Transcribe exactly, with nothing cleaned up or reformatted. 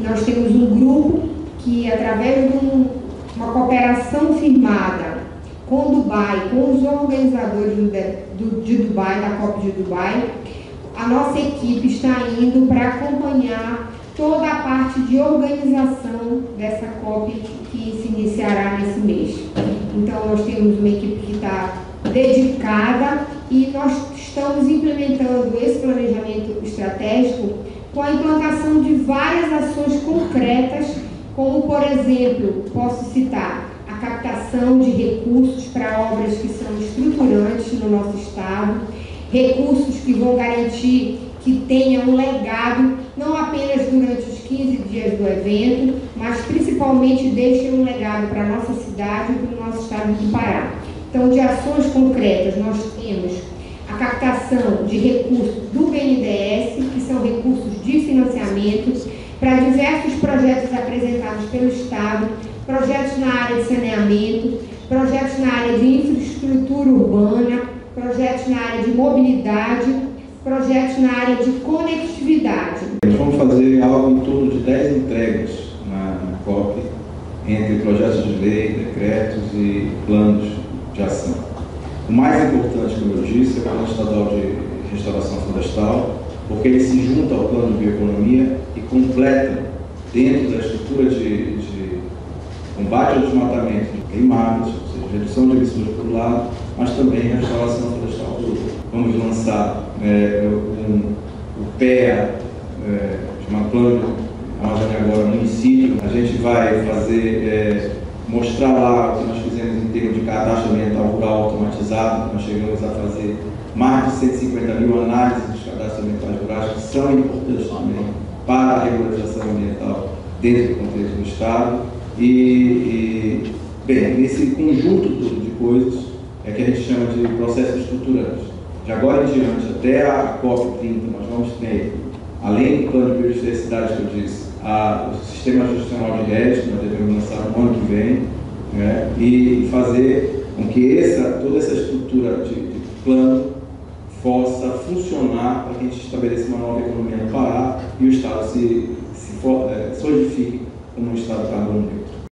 nós temos um grupo que, através de um, uma cooperação firmada com Dubai, com os organizadores do, do, de Dubai, da COP de Dubai, a nossa equipe está indo para acompanhar toda a parte de organização dessa COP que se iniciará nesse mês. Então, nós temos uma equipe que está dedicada e nós estamos implementando esse planejamento estratégico com a implantação de várias ações concretas, como, por exemplo, posso citar a captação de recursos para obras que são estruturantes no nosso estado, recursos que vão garantir que tenha um legado, não apenas durante os quinze dias do evento, mas principalmente deixem um legado para a nossa cidade e para o nosso estado do Pará. Então, de ações concretas, nós temos a captação de recursos do B N D E S, que são recursos de financiamento, para diversos projetos apresentados pelo Estado, projetos na área de saneamento, projetos na área de infraestrutura urbana, projetos na área de mobilidade, projetos na área de conectividade. Nós vamos fazer algo em torno de dez entregas na, na COP, entre projetos de lei, decretos e planos de ação. O mais importante, como eu disse, é o Plano Estadual de Restauração Florestal, porque ele se junta ao Plano de Bioeconomia e completa, dentro da estrutura de, de combate ao desmatamento queimados, ou seja, redução de emissões por um lado, mas também restauração florestal por outro. Vamos lançar é, um, o P E A, é, chamado Plano de Amazônia Agora, município. A gente vai fazer, é, mostrar lá o que nós fizemos em termos de cadastro ambiental rural automatizado. Nós chegamos a fazer mais de cento e cinquenta mil análises dos cadastros ambientais rurais, que são importantes também para a regularização ambiental dentro do contexto do Estado. E, e bem, nesse conjunto todo de coisas é que a gente chama de processos estruturantes. De agora em diante, até a COP trinta, nós vamos ter, além do plano de biodiversidade que eu disse, a, o sistema gestional de redes, que nós devemos lançar no ano que vem, né, e fazer com que essa, toda essa estrutura de, de plano possa funcionar para que a gente estabeleça uma nova economia no Pará e o Estado se, se for, é, solidifique como um Estado carbono neutro.